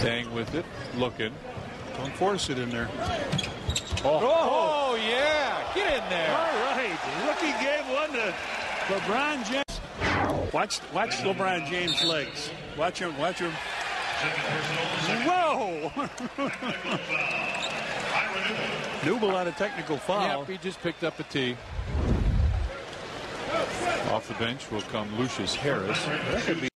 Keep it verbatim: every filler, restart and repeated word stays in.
Deng with it, looking. Don't force it in there. Oh, oh yeah, get in there. All right, rookie gave one to LeBron James. Watch, watch LeBron James' legs. Watch him, watch him. Whoa! Newble on a technical foul. Yep, he just picked up a tee. Off the bench will come Lucius Harris. That could be